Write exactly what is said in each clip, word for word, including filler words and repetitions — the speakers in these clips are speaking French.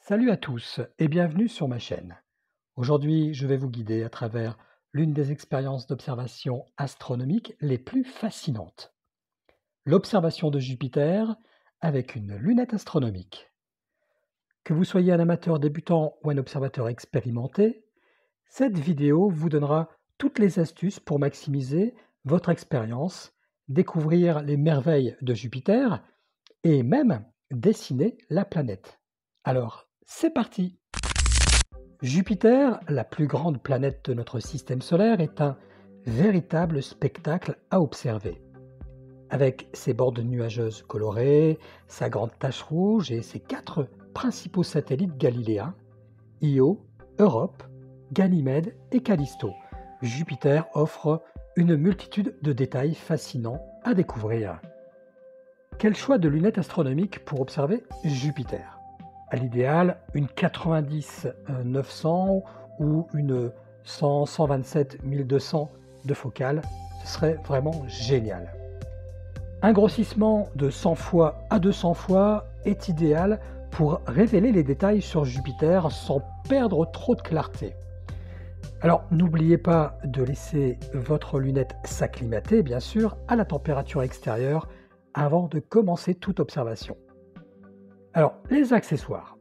Salut à tous et bienvenue sur ma chaîne. Aujourd'hui, je vais vous guider à travers l'une des expériences d'observation astronomique les plus fascinantes. L'observation de Jupiter avec une lunette astronomique. Que vous soyez un amateur débutant ou un observateur expérimenté, cette vidéo vous donnera toutes les astuces pour maximiser votre expérience, découvrir les merveilles de Jupiter et même dessiner la planète. Alors, c'est parti! Jupiter, la plus grande planète de notre système solaire, est un véritable spectacle à observer. Avec ses bordes nuageuses colorées, sa grande tache rouge et ses quatre principaux satellites galiléens, Io, Europe, Ganymède et Callisto, Jupiter offre une multitude de détails fascinants à découvrir. Quel choix de lunettes astronomiques pour observer Jupiter? À l'idéal, une quatre-vingt-dix neuf cents ou une cent cent vingt-sept mille deux cents de focale, ce serait vraiment génial. Un grossissement de cent fois à deux cents fois est idéal pour révéler les détails sur Jupiter sans perdre trop de clarté. Alors n'oubliez pas de laisser votre lunette s'acclimater, bien sûr, à la température extérieure avant de commencer toute observation. Alors, les accessoires.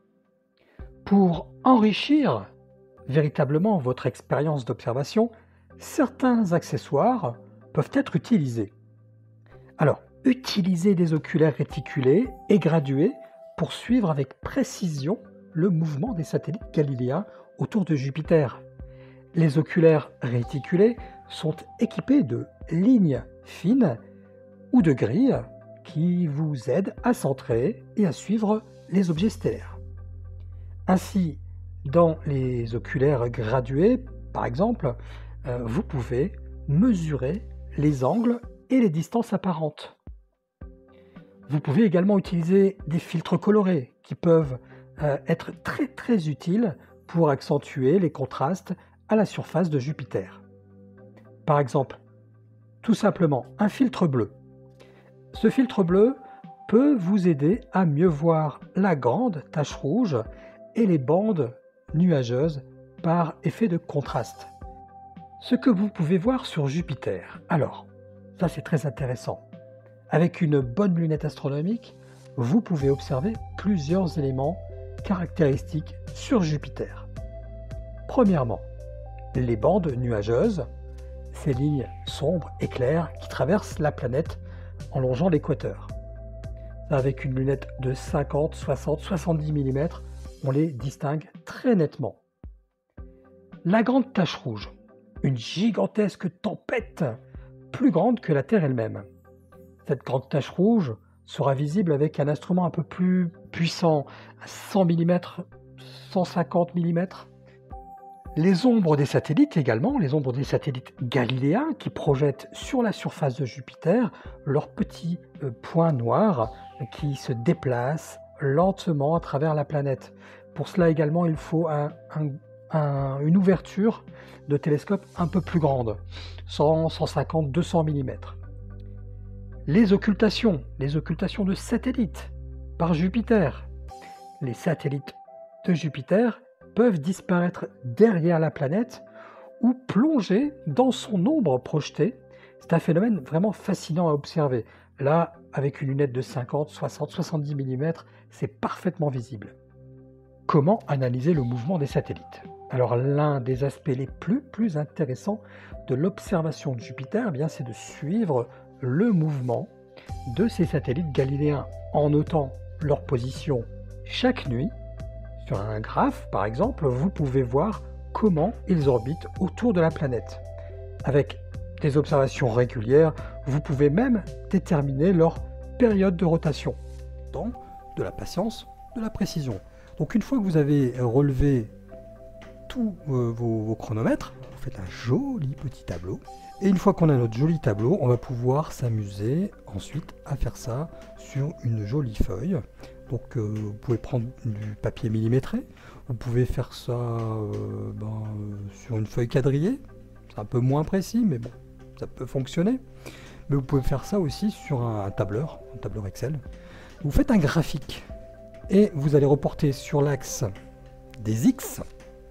Pour enrichir véritablement votre expérience d'observation, certains accessoires peuvent être utilisés. Alors, utilisez des oculaires réticulés et gradués pour suivre avec précision le mouvement des satellites galiléens autour de Jupiter. Les oculaires réticulés sont équipés de lignes fines ou de grilles qui vous aident à centrer et à suivre les objets stellaires. Ainsi, dans les oculaires gradués, par exemple, euh, vous pouvez mesurer les angles et les distances apparentes. Vous pouvez également utiliser des filtres colorés qui peuvent euh, être très très utiles pour accentuer les contrastes à la surface de Jupiter. Par exemple, tout simplement un filtre bleu. Ce filtre bleu peut vous aider à mieux voir la grande tache rouge et les bandes nuageuses par effet de contraste. Ce que vous pouvez voir sur Jupiter. Alors, ça c'est très intéressant. Avec une bonne lunette astronomique, vous pouvez observer plusieurs éléments caractéristiques sur Jupiter. Premièrement, les bandes nuageuses, ces lignes sombres et claires qui traversent la planète en longeant l'équateur. Avec une lunette de cinquante, soixante, soixante-dix millimètres, on les distingue très nettement. La grande tache rouge, une gigantesque tempête, plus grande que la Terre elle-même. Cette grande tache rouge sera visible avec un instrument un peu plus puissant, à cent millimètres, cent cinquante millimètres. Les ombres des satellites également, les ombres des satellites galiléens qui projettent sur la surface de Jupiter leurs petits euh, points noirs qui se déplacent lentement à travers la planète. Pour cela également, il faut un, un, un, une ouverture de télescope un peu plus grande, cent, cent cinquante, deux cents millimètres. Les occultations, les occultations de satellites par Jupiter. Les satellites de Jupiter peuvent disparaître derrière la planète ou plonger dans son ombre projetée. C'est un phénomène vraiment fascinant à observer. Là, avec une lunette de cinquante, soixante, soixante-dix millimètres, c'est parfaitement visible. Comment analyser le mouvement des satellites? Alors l'un des aspects les plus, plus intéressants de l'observation de Jupiter, eh bien, c'est de suivre le mouvement de ces satellites galiléens en notant leur position chaque nuit. Sur un graphe, par exemple, vous pouvez voir comment ils orbitent autour de la planète. Avec des observations régulières, vous pouvez même déterminer leur période de rotation. Dans de la patience, de la précision. Donc une fois que vous avez relevé tous euh, vos, vos chronomètres, vous faites un joli petit tableau. Et une fois qu'on a notre joli tableau, on va pouvoir s'amuser ensuite à faire ça sur une jolie feuille. Donc euh, vous pouvez prendre du papier millimétré, vous pouvez faire ça euh, ben, euh, sur une feuille quadrillée, c'est un peu moins précis mais bon, ça peut fonctionner. Mais vous pouvez faire ça aussi sur un, un tableur, un tableur Excel. Vous faites un graphique et vous allez reporter sur l'axe des X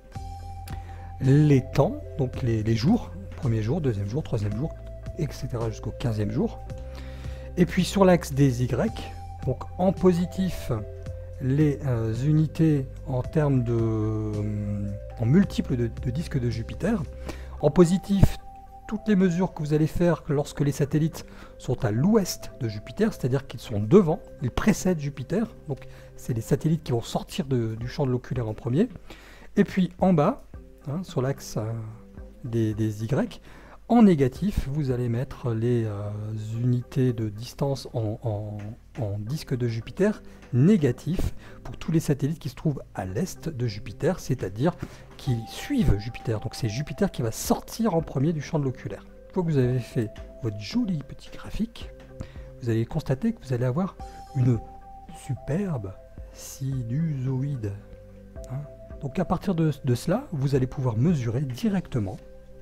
les temps, donc les, les jours, premier jour, deuxième jour, troisième jour, et cetera jusqu'au quinzième jour. Et puis sur l'axe des Y, donc en positif, les euh, unités en termes de euh, en multiples de, de disques de Jupiter. En positif, toutes les mesures que vous allez faire lorsque les satellites sont à l'ouest de Jupiter, c'est-à-dire qu'ils sont devant, ils précèdent Jupiter. Donc c'est les satellites qui vont sortir de, du champ de l'oculaire en premier. Et puis en bas, hein, sur l'axe euh, des, des Y, en négatif, vous allez mettre les euh, unités de distance en, en, en disque de Jupiter négatif pour tous les satellites qui se trouvent à l'est de Jupiter, c'est-à-dire qui suivent Jupiter. Donc c'est Jupiter qui va sortir en premier du champ de l'oculaire. Une fois que vous avez fait votre joli petit graphique, vous allez constater que vous allez avoir une superbe sinusoïde. Hein. Donc à partir de, de cela, vous allez pouvoir mesurer directement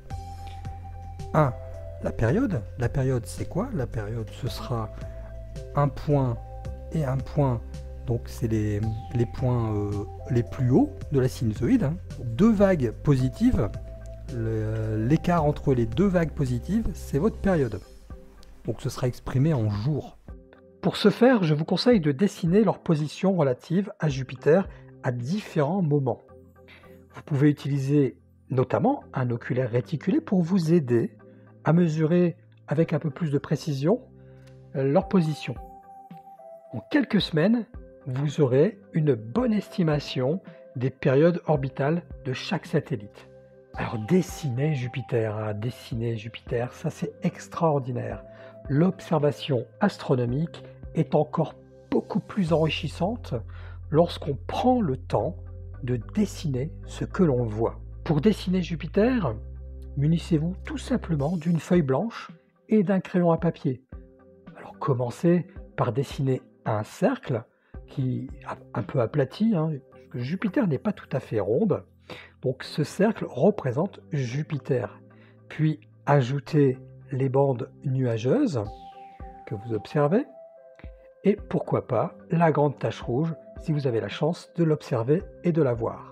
un. La période. La période, c'est quoi? La période, ce sera un point et un point. Donc, c'est les, les points euh, les plus hauts de la sinusoïde. Hein. Deux vagues positives. L'écart entre les deux vagues positives, c'est votre période. Donc, ce sera exprimé en jours. Pour ce faire, je vous conseille de dessiner leur position relative à Jupiter à différents moments. Vous pouvez utiliser notamment un oculaire réticulé pour vous aider à mesurer avec un peu plus de précision leur position. En quelques semaines, vous aurez une bonne estimation des périodes orbitales de chaque satellite. Alors dessiner Jupiter, hein, dessiner Jupiter, ça c'est extraordinaire. L'observation astronomique est encore beaucoup plus enrichissante lorsqu'on prend le temps de dessiner ce que l'on voit. Pour dessiner Jupiter, munissez-vous tout simplement d'une feuille blanche et d'un crayon à papier. Alors commencez par dessiner un cercle qui est un peu aplati, hein, parce que Jupiter n'est pas tout à fait ronde. Donc ce cercle représente Jupiter. Puis ajoutez les bandes nuageuses que vous observez. Et pourquoi pas la grande tache rouge si vous avez la chance de l'observer et de la voir.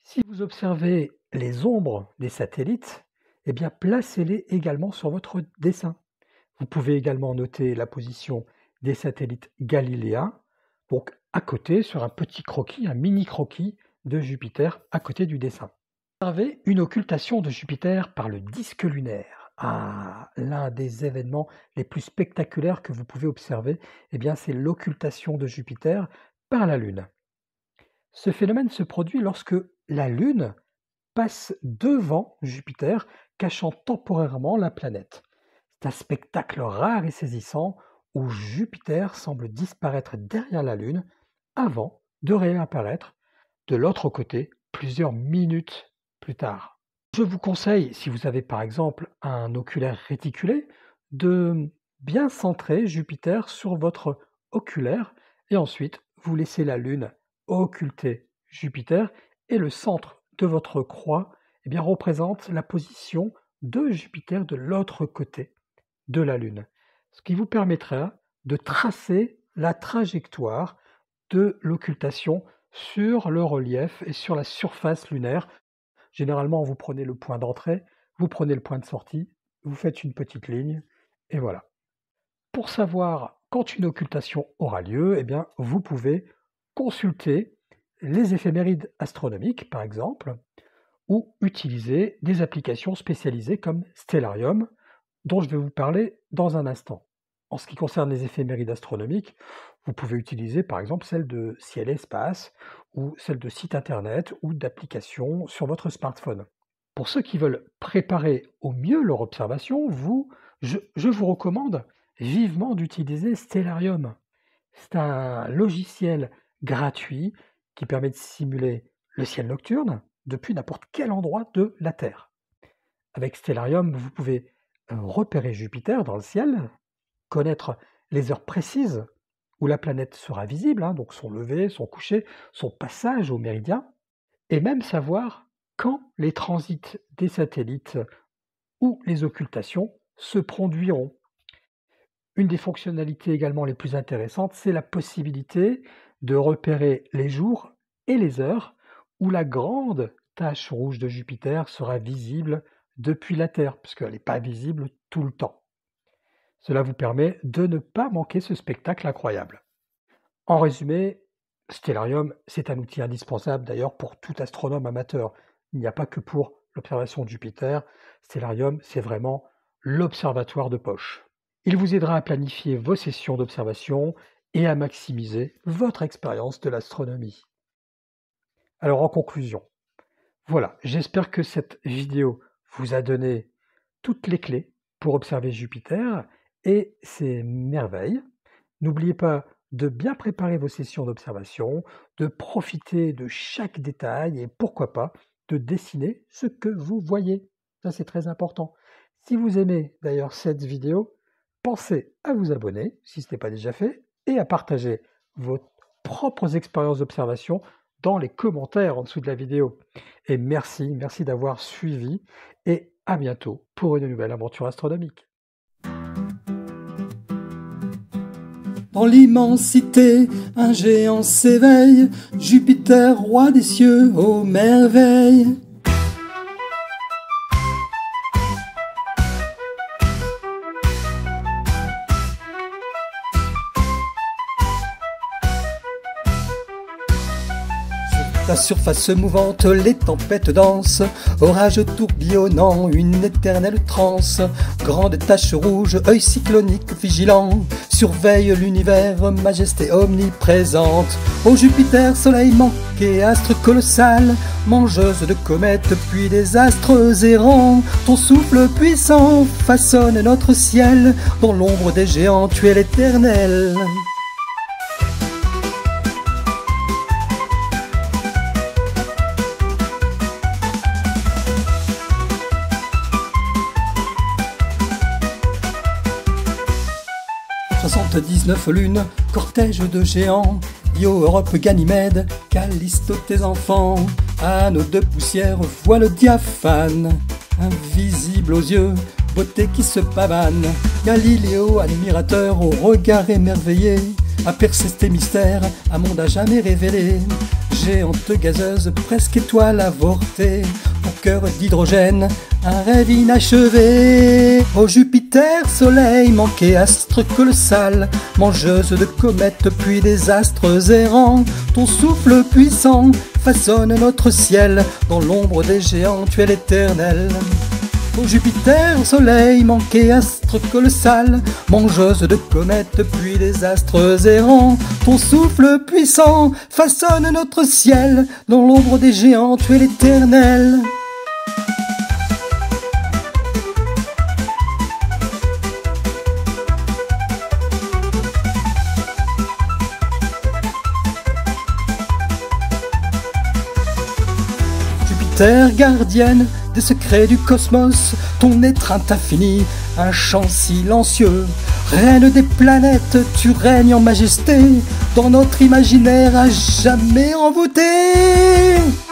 Si vous observez les ombres des satellites, eh bien placez-les également sur votre dessin. Vous pouvez également noter la position des satellites galiléens, donc à côté, sur un petit croquis, un mini croquis de Jupiter à côté du dessin. Observez une occultation de Jupiter par le disque lunaire. Ah, l'un des événements les plus spectaculaires que vous pouvez observer, eh bien, c'est l'occultation de Jupiter par la Lune. Ce phénomène se produit lorsque la Lune passe devant Jupiter, cachant temporairement la planète. C'est un spectacle rare et saisissant où Jupiter semble disparaître derrière la Lune avant de réapparaître de l'autre côté plusieurs minutes plus tard. Je vous conseille, si vous avez par exemple un oculaire réticulé, de bien centrer Jupiter sur votre oculaire et ensuite vous laissez la Lune occulter Jupiter et le centre de votre croix eh bien, représente la position de Jupiter de l'autre côté de la Lune, ce qui vous permettra de tracer la trajectoire de l'occultation sur le relief et sur la surface lunaire. Généralement, vous prenez le point d'entrée, vous prenez le point de sortie, vous faites une petite ligne, et voilà. Pour savoir quand une occultation aura lieu, eh bien, vous pouvez consulter les éphémérides astronomiques, par exemple, ou utiliser des applications spécialisées comme Stellarium, dont je vais vous parler dans un instant. En ce qui concerne les éphémérides astronomiques, vous pouvez utiliser par exemple celle de Ciel et Espace, ou celle de sites internet ou d'applications sur votre smartphone. Pour ceux qui veulent préparer au mieux leur observation, vous, je, je vous recommande vivement d'utiliser Stellarium. C'est un logiciel gratuit qui permet de simuler le ciel nocturne depuis n'importe quel endroit de la Terre. Avec Stellarium, vous pouvez repérer Jupiter dans le ciel, connaître les heures précises où la planète sera visible, hein, donc son lever, son coucher, son passage au méridien, et même savoir quand les transits des satellites ou les occultations se produiront. Une des fonctionnalités également les plus intéressantes, c'est la possibilité de repérer les jours et les heures où la grande tache rouge de Jupiter sera visible depuis la Terre, puisqu'elle n'est pas visible tout le temps. Cela vous permet de ne pas manquer ce spectacle incroyable. En résumé, Stellarium, c'est un outil indispensable d'ailleurs pour tout astronome amateur. Il n'y a pas que pour l'observation de Jupiter. Stellarium, c'est vraiment l'observatoire de poche. Il vous aidera à planifier vos sessions d'observation et à maximiser votre expérience de l'astronomie. Alors en conclusion, voilà, j'espère que cette vidéo vous a donné toutes les clés pour observer Jupiter et ses merveilles. N'oubliez pas de bien préparer vos sessions d'observation, de profiter de chaque détail et pourquoi pas de dessiner ce que vous voyez. Ça, c'est très important. Si vous aimez d'ailleurs cette vidéo, pensez à vous abonner si ce n'est pas déjà fait et à partager vos propres expériences d'observation dans les commentaires en dessous de la vidéo. Et merci, merci d'avoir suivi et à bientôt pour une nouvelle aventure astronomique. Dans l'immensité, un géant s'éveille, Jupiter, roi des cieux, ô merveille. La surface mouvante, les tempêtes dansent, orage tourbillonnant, une éternelle transe. Grande tache rouge, œil cyclonique vigilant, surveille l'univers, majesté omniprésente. Ô Jupiter, soleil manqué, astre colossal, mangeuse de comètes puis des astres errants. Ton souffle puissant façonne notre ciel, dans l'ombre des géants tu es l'éternel. soixante-dix-neuf lunes, cortège de géants, Io, Europe, Ganymède, Callisto, tes enfants, anneaux de poussière, voile diaphane, invisible aux yeux, beauté qui se pavane. Galiléo, admirateur, au regard émerveillé, a percé tes mystères, un monde à jamais révélé. géante gazeuse, presque étoile avortée, ton cœur d'hydrogène, un rêve inachevé. Ô Jupiter, soleil manqué, astre colossal, mangeuse de comètes puis des astres errants, ton souffle puissant façonne notre ciel, dans l'ombre des géants tu es l'éternel. Ô Jupiter, soleil manqué, astre colossal, mangeuse de comètes puis des astres errants, ton souffle puissant façonne notre ciel, dans l'ombre des géants tu es l'éternel. Terre gardienne des secrets du cosmos, ton étreinte infinie, un chant silencieux. Reine des planètes, tu règnes en majesté, dans notre imaginaire à jamais envoûté.